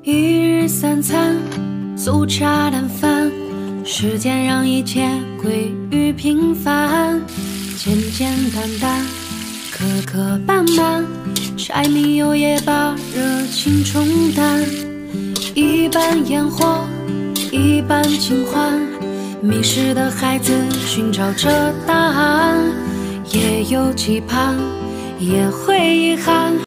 一日三餐，粗茶淡饭，时间让一切归于平凡。简简单单，磕磕绊绊，柴米油盐把热情冲淡。一半烟火，一半清欢，迷失的孩子寻找着答案，也有期盼，也会遗憾。